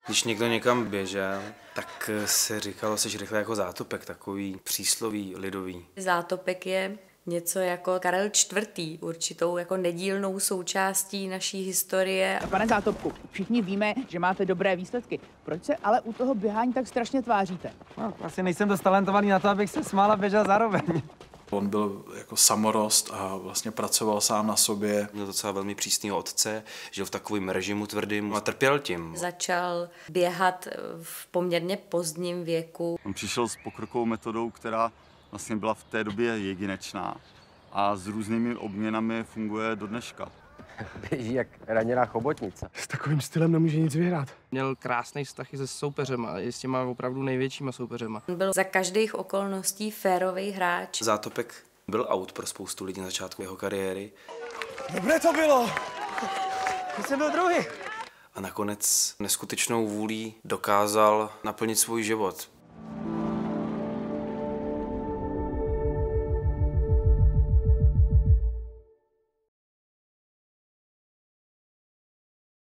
Když někdo někam běžel, tak se říkalo, jsi rychle jako Zátopek, takový přísloví lidový. Zátopek je něco jako Karel IV., určitou jako nedílnou součástí naší historie. Pane Zátopku, všichni víme, že máte dobré výsledky. Proč se ale u toho běhání tak strašně tváříte? No, vlastně nejsem dost talentovaný na to, abych se smál a běžel zároveň. On byl jako samorost a vlastně pracoval sám na sobě. Měl docela velmi přísného otce, žil v takovém režimu tvrdým a trpěl tím. Začal běhat v poměrně pozdním věku. On přišel s pokrokovou metodou, která vlastně byla v té době jedinečná a s různými obměnami funguje do dneška. Běží jak raněná chobotnice. S takovým stylem nemůže nic vyhrát. Měl krásný vztah i se soupeřema, i s těma opravdu největšíma soupeřema. On byl za každých okolností férový hráč. Zátopek byl out pro spoustu lidí na začátku jeho kariéry. Dobré to bylo! Ty jsem byl druhý. A nakonec neskutečnou vůlí dokázal naplnit svůj život.